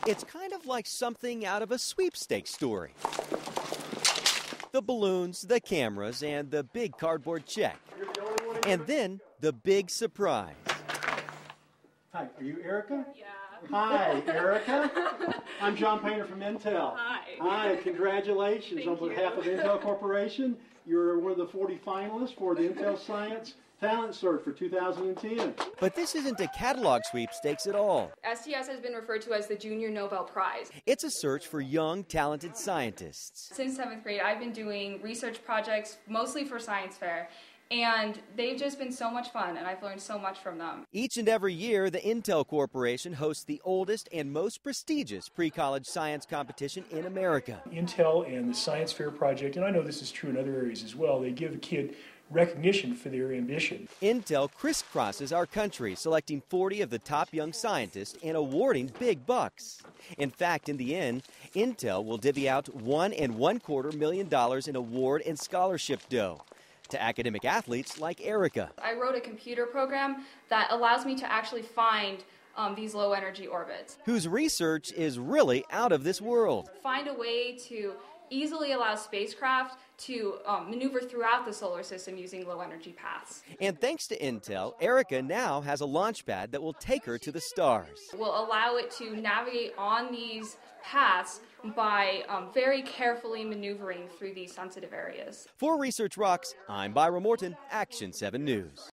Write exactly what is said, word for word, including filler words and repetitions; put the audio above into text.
It's kind of like something out of a sweepstakes story. The balloons, the cameras, and the big cardboard check. And then the big surprise. Hi, are you Erica? Yeah. Hi, Erica. I'm John Painter from Intel. Hi. Hi, congratulations. Thank On behalf you. of Intel Corporation, you're one of the forty finalists for the Intel Science Talent Search for two thousand ten. But this isn't a catalog sweepstakes at all. S T S has been referred to as the Junior Nobel Prize. It's a search for young, talented scientists. Since seventh grade, I've been doing research projects mostly for science fair, and they've just been so much fun, and I've learned so much from them. Each and every year, the Intel Corporation hosts the oldest and most prestigious pre-college science competition in America. Intel and the Science Fair Project, and I know this is true in other areas as well, they give a kid recognition for their ambition. Intel crisscrosses our country, selecting forty of the top young scientists and awarding big bucks. In fact, in the end, Intel will divvy out one and one quarter million dollars in award and scholarship dough to academic athletes like Erica. I wrote a computer program that allows me to actually find um, these low energy orbits. Whose research is really out of this world. Find a way to easily allow spacecraft to um, maneuver throughout the solar system using low energy paths. And thanks to Intel, Erica now has a launch pad that will take her to the stars. Will allow it to navigate on these paths by um, very carefully maneuvering through these sensitive areas. For Research Rocks, I'm Byron Morton, Action seven News.